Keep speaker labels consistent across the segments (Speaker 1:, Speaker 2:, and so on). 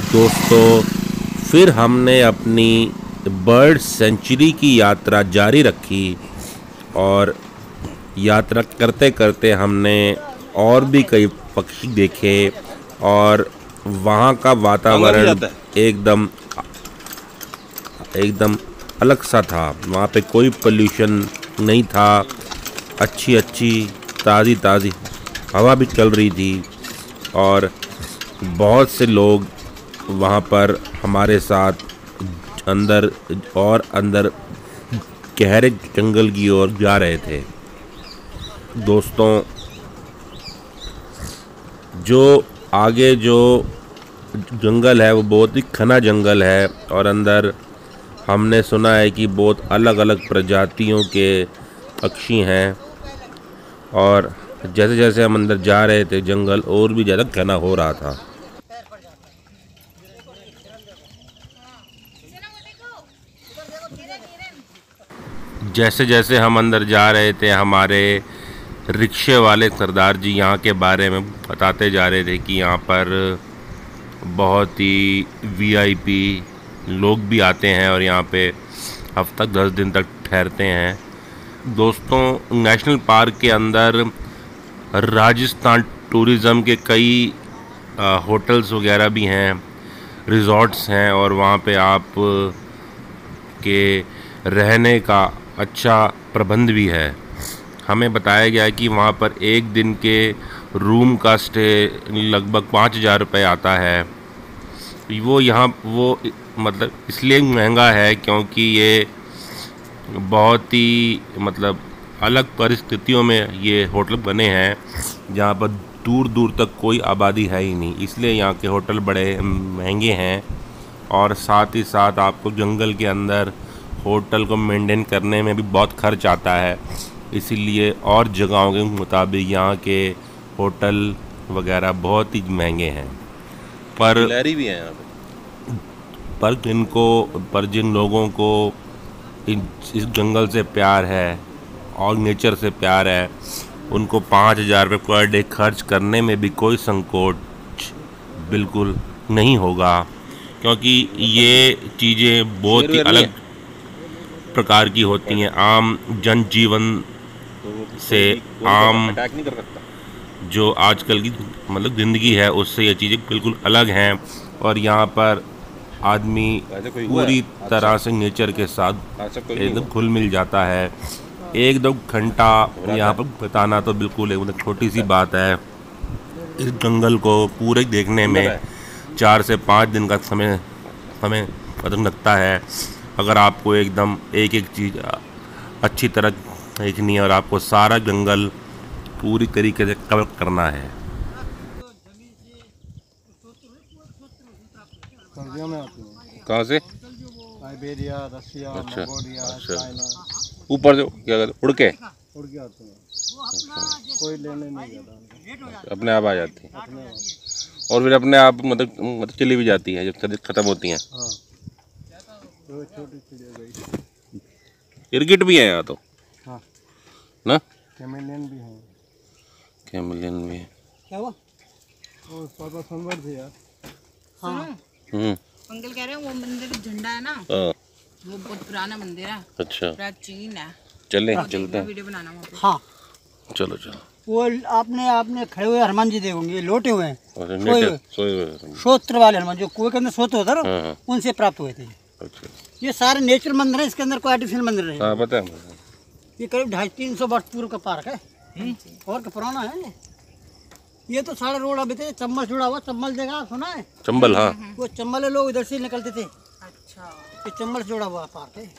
Speaker 1: दोस्तों, फिर हमने अपनी बर्ड सेंचुरी की यात्रा जारी रखी और यात्रा करते करते हमने और भी कई पक्षी देखे और वहाँ का वातावरण एकदम अलग सा था। वहाँ पे कोई पोल्यूशन नहीं था, अच्छी ताज़ी हवा भी चल रही थी और बहुत से लोग वहाँ पर हमारे साथ अंदर गहरे जंगल की ओर जा रहे थे। दोस्तों, जो आगे जो जंगल है वो बहुत ही घना जंगल है और अंदर हमने सुना है कि बहुत अलग अलग प्रजातियों के पक्षी हैं और जैसे जैसे हम अंदर जा रहे थे जंगल और भी ज़्यादा घना हो रहा था। जैसे जैसे हम अंदर जा रहे थे हमारे रिक्शे वाले सरदार जी यहाँ के बारे में बताते जा रहे थे कि यहाँ पर बहुत ही VIP लोग भी आते हैं और यहाँ पे हफ्ता 10 दिन तक ठहरते हैं। दोस्तों, नेशनल पार्क के अंदर राजस्थान टूरिज़्म के कई होटल्स वगैरह भी हैं, रिज़ॉर्ट्स हैं और वहाँ पे आप के रहने का अच्छा प्रबंध भी है। हमें बताया गया है कि वहाँ पर एक दिन के रूम का स्टे लगभग 5,000 रुपये आता है। वो मतलब इसलिए महंगा है क्योंकि ये बहुत ही अलग परिस्थितियों में ये होटल बने हैं जहाँ पर दूर दूर तक कोई आबादी है ही नहीं, इसलिए यहाँ के होटल बड़े महंगे हैं। और साथ ही साथ आपको जंगल के अंदर होटल को मेंटेन करने में भी बहुत खर्च आता है, इसीलिए और जगहों के मुताबिक यहाँ के होटल वगैरह बहुत ही महंगे हैं। पर
Speaker 2: भी है यहाँ
Speaker 1: पर जिन लोगों को इस जंगल से प्यार है और नेचर से प्यार है, उनको 5,000 रुपये पर डे खर्च करने में भी कोई संकोच बिल्कुल नहीं होगा, क्योंकि ये चीज़ें बहुत ही अलग प्रकार की होती हैं। आम जनजीवन से आम जो आजकल की ज़िंदगी है उससे ये चीज़ें बिल्कुल अलग हैं और यहाँ पर आदमी पूरी तरह से नेचर के साथ एकदम घुल मिल जाता है। 1-2 घंटा यहाँ पर बिताना तो बिल्कुल एक छोटी सी बात है। इस जंगल को पूरे देखने में 4 से 5 दिन का समय लगता है। अगर आपको एकदम एक चीज़ अच्छी तरह देखनी है और आपको सारा जंगल पूरी तरीके से कवर करना है।
Speaker 2: सर्दियों में आती है।
Speaker 1: कहाँ से?
Speaker 2: Siberia, Russia, Mongolia, China.
Speaker 1: ऊपर जो क्या कहते उड़ के
Speaker 2: आते हैं। कोई लेने नहीं जाता,
Speaker 1: अपने आप आ जाती है और फिर अपने आप चली भी जाती है जब सर्दी खत्म होती हैं।
Speaker 2: हाँ, तो छोटी चिड़िया गई।
Speaker 1: इरगिट भी है यहाँ तो।
Speaker 2: हाँ
Speaker 1: ना,
Speaker 2: कैमेलियन भी है।
Speaker 1: कैमेलियन भी है।
Speaker 2: क्या हुआ? वो पापा संवर थे यार।
Speaker 3: हाँ। अंकल कह रहे हैं वो मंदिर झंडा है ना, वो बहुत पुराना मंदिर है।
Speaker 1: अच्छा,
Speaker 3: प्राचीन है।
Speaker 1: चलते हैं
Speaker 3: वीडियो बनाना वहाँ पे।
Speaker 4: हाँ
Speaker 1: चलो।
Speaker 4: वो आपने खड़े हुए हनुमान जी देखोगे, ये लोटे हुए हैं,
Speaker 1: सोए हुए
Speaker 4: सोत्र वाले हनुमान, जो कुएं के अंदर सोते होता है ना, उनसे प्राप्त हुए थे।
Speaker 1: अच्छा,
Speaker 4: ये सारे नेचुरल मंदिर है, इसके अंदर कोई आर्टिफिशियल मंदिर नहीं।
Speaker 1: हाँ, पता है।
Speaker 4: ये करीब 250-300 वर्ष पूर्व का पार्क है और का पुराना है ये तो सारे रोड अभी थे, चम्बल जुड़ा हुआ, चम्बल जगह सुना है?
Speaker 1: चंबल, हाँ,
Speaker 4: वो चम्बल लोग इधर से निकलते थे।
Speaker 3: अच्छा,
Speaker 4: ये चम्बल जुड़ा हुआ पार्क है।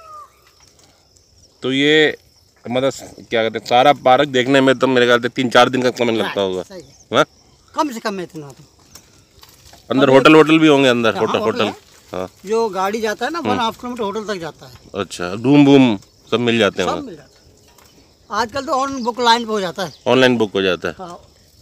Speaker 1: तो ये क्या कहते हैं, सारा पार्क देखने में तो मेरे ख्याल से 3-4 दिन का समय लगता होगा। हाँ,
Speaker 4: कम से कम में इतना तो।
Speaker 1: अंदर होटल भी होंगे अंदर। होटल हाँ,
Speaker 4: जो गाड़ी जाता है ना 1.5 किलोमीटर होटल तक जाता है।
Speaker 1: अच्छा, रूम बूम सब मिल जाते हैं
Speaker 4: सब मिल जाता है। आजकल तो ऑन बुक लाइन पे हो जाता है,
Speaker 1: ऑनलाइन बुक हो जाता है।
Speaker 4: हाँ।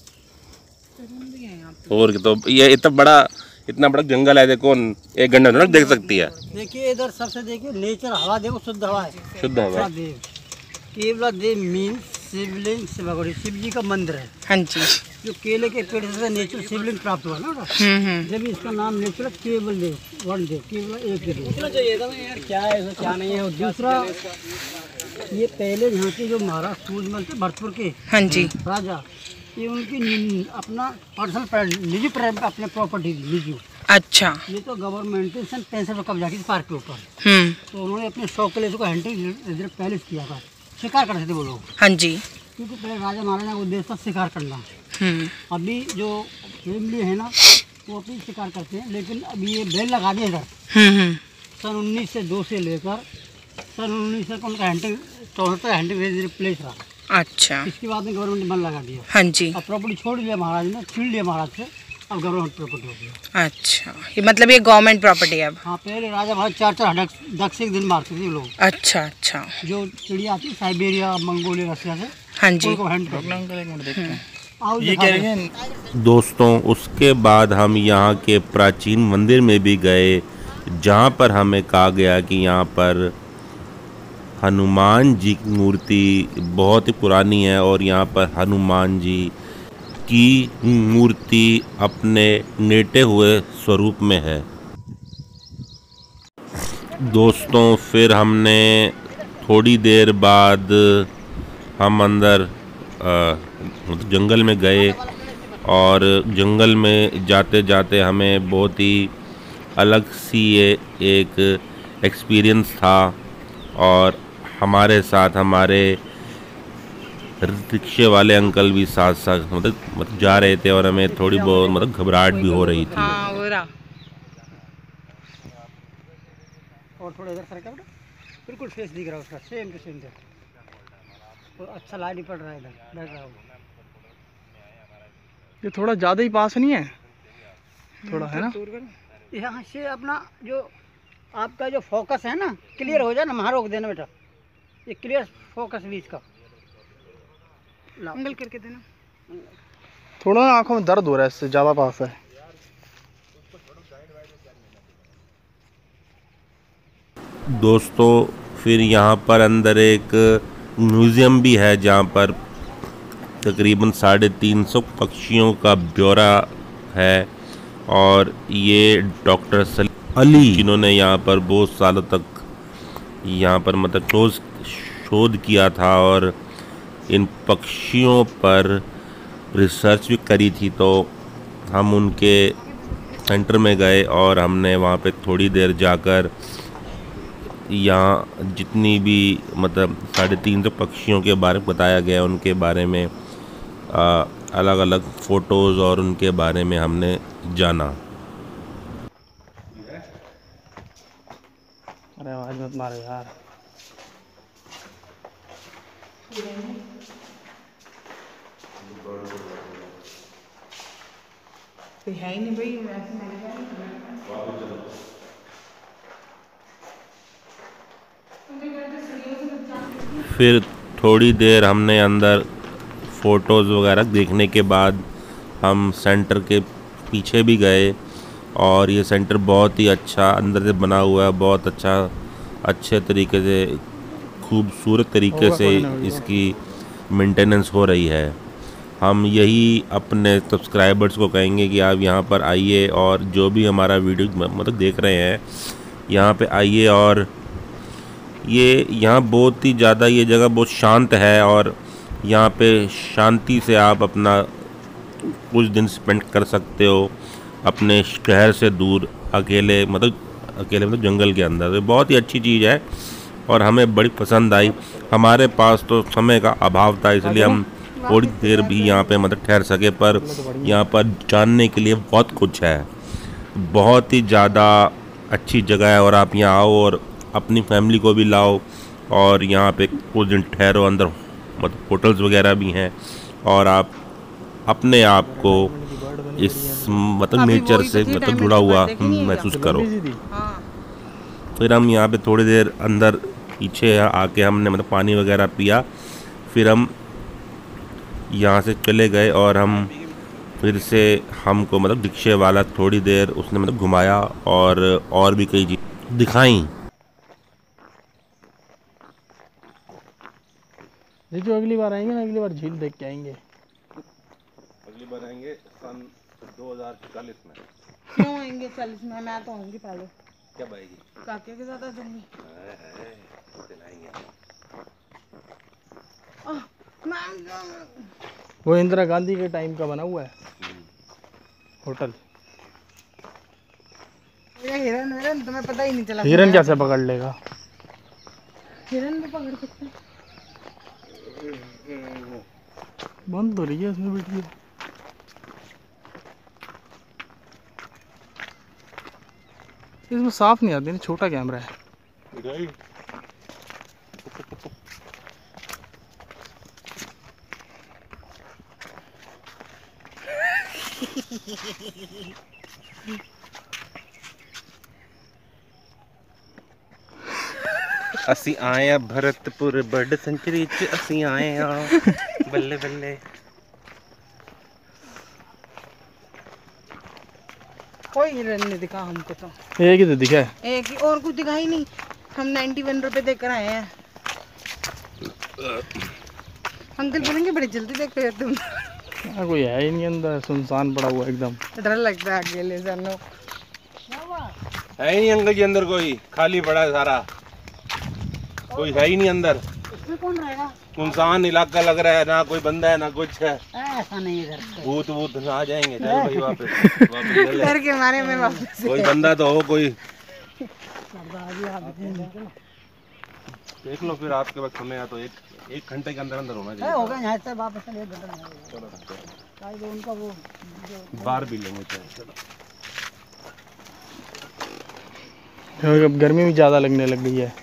Speaker 1: और तो ये इतना बड़ा जंगल है, देखो 1 घंटे में देख सकती है।
Speaker 4: देखिए इधर सबसे देखिए नेचर, हवा देखो, शुद्ध हवा है।
Speaker 1: शुद्ध हवा।
Speaker 4: केवल देव मीन शिवलिंग शिव जी का मंदिर है।
Speaker 3: हाँ जी।
Speaker 4: जो केले के पेड़ से नेचुरल शिवलिंग प्राप्त हुआ ना, जब इसका नाम नेचुरल केवल देव, वन देव, केवल एक देव चाहिए था यार। क्या है इसमें, क्या नहीं है। और दूसरा, ये पहले यहाँ के जो महाराज सूरजमल थे भरतपुर के,
Speaker 3: हाँ जी,
Speaker 4: राजा, ये उनकी अपना पर्सनल निजी अपने प्रॉपर्टी थी, निजी।
Speaker 3: अच्छा।
Speaker 4: ये तो गवर्नमेंट ने सन 65 में कब्जा की थी पार्क के ऊपर। तो उन्होंने अपने शौक के लिए इसको हंटिंग पैलेस किया था, शिकार करते थे वो लोग।
Speaker 3: हाँ जी।
Speaker 4: क्योंकि पहले राजा महाराजा का उद्देश्य था शिकार करना। अभी जो फैमिली है ना, वो अपनी शिकार करते हैं, लेकिन अभी ये बैल लगा दिए इधर। सन 1902 से लेकर सन 19 तक उनका हंटिंग 74 हंटिंग प्लेस रहा।
Speaker 3: अच्छा।
Speaker 4: इसके बाद में गवर्नमेंट ने बंद लगा दिया।
Speaker 3: हाँ जी।
Speaker 4: अब प्रॉपर्टी छोड़ लिया महाराज ने, छीन लिया महाराज से, अब गवर्नमेंट प्रॉपर्टी हो गया।
Speaker 3: अच्छा, ये मतलब ये गवर्नमेंट प्रॉपर्टी है अब।
Speaker 4: हाँ, पहले राजा महाराज 4 डक्स एक दिन मारते थे लोग।
Speaker 3: अच्छा अच्छा।
Speaker 4: जो चिड़िया आती साइबेरिया, मंगोलिया, रशिया से,
Speaker 3: हाँ जी।
Speaker 4: उनको हैंड
Speaker 2: ये कह रहे हैं।
Speaker 1: दोस्तों, उसके बाद हम यहाँ के प्राचीन मंदिर में भी गए, जहाँ पर हमें कहा गया कि यहाँ पर हनुमान जी की मूर्ति बहुत ही पुरानी है और यहाँ पर हनुमान जी की मूर्ति अपने लेटे हुए स्वरूप में है। दोस्तों, फिर हमने थोड़ी देर बाद हम अंदर जंगल में गए और जंगल में जाते जाते हमें बहुत ही अलग सी एक एक्सपीरियंस था और हमारे साथ हमारे रिक्शे वाले अंकल भी साथ साथ मतलब जा रहे थे और हमें थोड़ी बहुत मतलब घबराहट भी हो रही थी।
Speaker 3: हाँ, हो रहा।
Speaker 4: और थोड़ा इधर सरका बेटा, बिल्कुल फेस दिख रहा है उसका, सेम टू सेम। तो अच्छा लाइट ही पड़ रहा है इधर, बैठ रहा हूँ।
Speaker 2: ये थोड़ा ज़्यादा ही पास नहीं है, थोड़ा है ना।
Speaker 4: यहाँ से अपना जो आपका जो फोकस है ना, क्लियर हो जाए ना, वहाँ रोक देना बेटा, ये क्लियर फोकस बीच का
Speaker 3: एंगल करके देना।
Speaker 2: थोड़ा ना आंखों में दर्द हो रहा है, इससे ज़्यादा पास है।
Speaker 1: दोस्तों, फिर यहाँ पर अंदर एक म्यूज़ियम भी है जहाँ पर तकरीबन 350 पक्षियों का ब्यौरा है और ये डॉक्टर अली जिन्होंने यहाँ पर बहुत सालों तक यहाँ पर मतलब शोध किया था और इन पक्षियों पर रिसर्च भी करी थी, तो हम उनके सेंटर में गए और हमने वहाँ पे थोड़ी देर जाकर यहाँ जितनी भी मतलब 350 पक्षियों के बारे में बताया गया, उनके बारे में अलग अलग फ़ोटोज़ और उनके बारे में हमने जाना।
Speaker 2: अरे आवाज मत मारो यार।
Speaker 3: है ही नहीं भाई।
Speaker 1: फिर थोड़ी देर हमने अंदर फ़ोटोज़ वगैरह देखने के बाद हम सेंटर के पीछे भी गए और ये सेंटर बहुत ही अच्छा अंदर से बना हुआ है, बहुत अच्छा अच्छे तरीके से खूबसूरत तरीके से इसकी मेंटेनेंस हो रही है। हम यही अपने सब्सक्राइबर्स को कहेंगे कि आप यहाँ पर आइए और जो भी हमारा वीडियो मतलब देख रहे हैं, यहाँ पे आइए और ये यहाँ बहुत ही ज़्यादा ये जगह बहुत शांत है और यहाँ पे शांति से आप अपना कुछ दिन स्पेंड कर सकते हो अपने शहर से दूर, अकेले मतलब जंगल के अंदर। तो बहुत ही अच्छी चीज़ है और हमें बड़ी पसंद आई। हमारे पास तो समय का अभाव था, इसलिए हम थोड़ी देर भी यहाँ पे मतलब ठहर सके, पर यहाँ पर जानने के लिए बहुत कुछ है। बहुत ही ज़्यादा अच्छी जगह है और आप यहाँ आओ और अपनी फैमिली को भी लाओ और यहाँ पे कुछ दिन ठहरो। अंदर मतलब होटल्स वगैरह भी हैं और आप अपने आप को इस मतलब नेचर से मतलब जुड़ा हुआ महसूस करो। फिर हम यहाँ पे थोड़ी देर अंदर पीछे आके हमने मतलब पानी वगैरह पिया, फिर हम यहाँ से चले गए और हम फिर से हमको मतलब रिक्शे वाला थोड़ी देर उसने मतलब घुमाया और भी कई चीज़ दिखाई।
Speaker 2: जो अगली बार आएंगे ना, अगली बार झील देख के आएंगे।
Speaker 1: असली बनाएंगे सन 2040 में।
Speaker 3: क्यों आएंगे 40 में? मैं तो आऊंगी पहले।
Speaker 1: कब आएगी?
Speaker 3: काके के साथ आ जाऊंगी।
Speaker 2: वो इंदिरा गांधी के टाइम का बना हुआ है होटल।
Speaker 3: हिरन हिरन तुम्हें पता ही नहीं चला।
Speaker 2: हिरन कैसे पकड़ लेगा?
Speaker 3: हिरन भी पकड़ सकते हैं।
Speaker 2: बंद हो रही है इसमें वीडियो। इसमें साफ नहीं आती ना, छोटा कैमरा है।
Speaker 1: ਅਸੀਂ ਆਏ ਆ भरतपुर बर्ड सेंचुरी च ਅਸੀਂ आए आ बल्ले बल्ले।
Speaker 3: कोई हिरन नहीं दिखा हमको तो।
Speaker 2: एक ही तो दिखा है।
Speaker 3: एक ही, और कुछ दिखा ही नहीं। हम 91 रुपए देकर आए हैं। अंकल बोलेंगे बड़ी जल्दी देख रहे हो तुम।
Speaker 2: कोई है ही नहीं अंदर, सुनसान पड़ा हुआ एकदम।
Speaker 3: डर लगता है अकेले जानो।
Speaker 1: है ही नहीं अंकल जी अंदर, कोई खाली पड़ा है सारा, कोई है ही नहीं अंदर।
Speaker 3: इसमें कौन रहेगा?
Speaker 1: सुनसान इलाका लग रहा है, ना कोई बंदा है ना कुछ है।
Speaker 3: ऐसा नहीं है,
Speaker 1: भूत वूत ना आ जाएंगे। चल भाई वापस
Speaker 3: डर के मारे में वापस।
Speaker 1: कोई बंदा तो हो कोई। देख लो फिर आपके वक्त समय तो एक घंटे के अंदर अंदर होना चाहिए।
Speaker 3: होगा यहाँ से वापस 1 घंटा।
Speaker 1: चलो
Speaker 3: उनका वो
Speaker 1: बाहर भी लेंगे। चलो
Speaker 2: अब गर्मी भी ज़्यादा लगने लग गई है।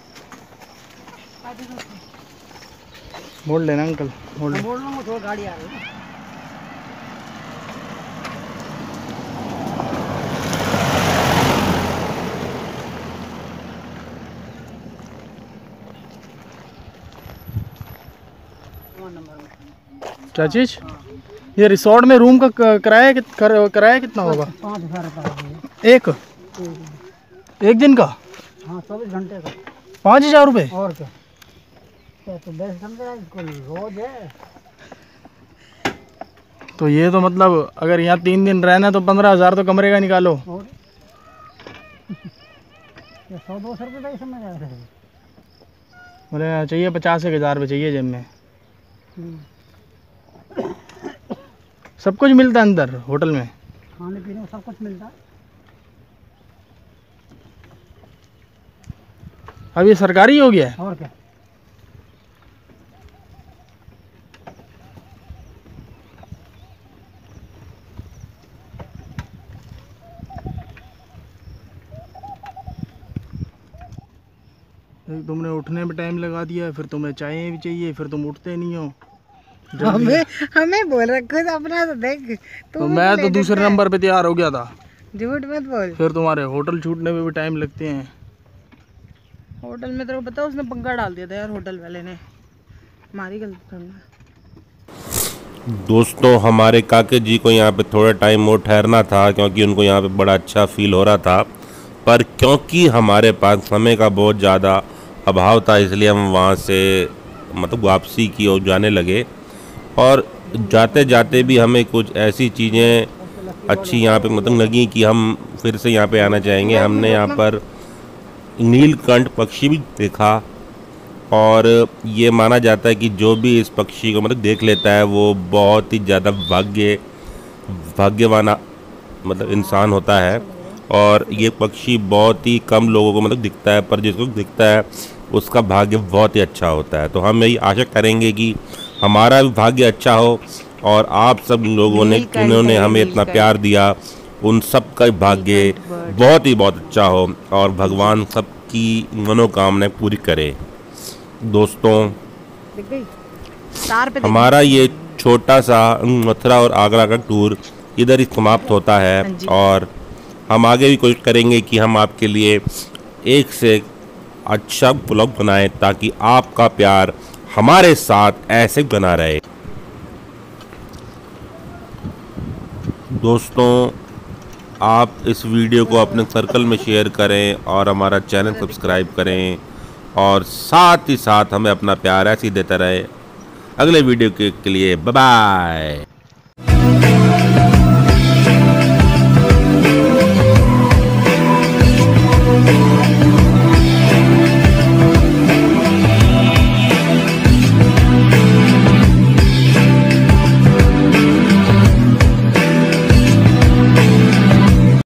Speaker 2: मोड़ लेना अंकल, मोड़ ले।
Speaker 3: बोल रहा हूँ थोड़ा गाड़ी आ रही है।
Speaker 2: क्या चीज? ये रिसोर्ट में रूम का किराया कितना होगा?
Speaker 3: 5,000 रुपये
Speaker 2: एक दिन का?
Speaker 3: हाँ 24 घंटे का
Speaker 2: 5,000 रुपये।
Speaker 3: और क्या? तो 10 घंटे रोज है।
Speaker 2: तो ये तो मतलब अगर यहाँ 3 दिन रहना तो 15,000 तो कमरे का निकालो।
Speaker 3: और 100-200 रुपये का समझ आ रहा है।
Speaker 2: बोले चाहिए 50,000 रुपये चाहिए जेब में। सब कुछ मिलता है अंदर होटल में,
Speaker 3: खाने पीने में सब कुछ मिलता है।
Speaker 2: अब ये सरकारी हो गया है।
Speaker 3: और क्या?
Speaker 2: तुमने उठने में टाइम लगा दिया, फिर तुम्हें चाय भी चाहिए, फिर तुम उठते नहीं हो।
Speaker 3: हमें बोल रखो अपना तो देख।
Speaker 2: तो मैं तो दूसरे नंबर पे तैयार हो गया था।
Speaker 3: झूठ मत बोल।
Speaker 2: फिर तुम्हारे होटल छूटने में भी टाइम लगते हैं।
Speaker 3: होटल में तेरे को पता उसने पंखा डाल दिया था यार, होटल वाले ने। हमारी गलती करना।
Speaker 1: दोस्तों हमारे काके जी को यहाँ पे थोड़ा टाइम और ठहरना था, क्योंकि उनको यहाँ पे बड़ा अच्छा फील हो रहा था, पर क्योंकि हमारे पास समय का बहुत ज़्यादा अभाव था, इसलिए हम वहाँ से मतलब वापसी की ओर जाने लगे। और जाते जाते भी हमें कुछ ऐसी चीज़ें अच्छी यहाँ पे मतलब लगी कि हम फिर से यहाँ पे आना चाहेंगे। हमने यहाँ पर नीलकंठ पक्षी भी देखा, और ये माना जाता है कि जो भी इस पक्षी को मतलब देख लेता है वो बहुत ही ज़्यादा भाग्यवान मतलब इंसान होता है। और ये पक्षी बहुत ही कम लोगों को मतलब दिखता है, पर जिसको दिखता है उसका भाग्य बहुत ही अच्छा होता है। तो हम यही आशा करेंगे कि हमारा भी भाग्य अच्छा हो, और आप सब लोगों ने जिन्होंने हमें इतना प्यार दिया उन सब का भाग्य बहुत अच्छा हो, और भगवान सबकी मनोकामनाएं पूरी करे। दोस्तों हमारा ये छोटा सा मथुरा और आगरा का टूर इधर ही समाप्त होता है, और हम आगे भी कोशिश करेंगे कि हम आपके लिए एक से एक अच्छा ब्लॉग बनाएं, ताकि आपका प्यार हमारे साथ ऐसे बना रहे। दोस्तों आप इस वीडियो को अपने सर्कल में शेयर करें, और हमारा चैनल सब्सक्राइब करें, और साथ ही साथ हमें अपना प्यार ऐसे ही देता रहे। अगले वीडियो के लिए बाय बाय।